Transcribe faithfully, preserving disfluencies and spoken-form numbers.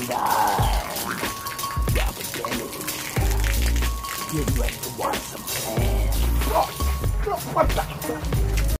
nine. Drop a Gamage. Get ready to watch some plans. What the?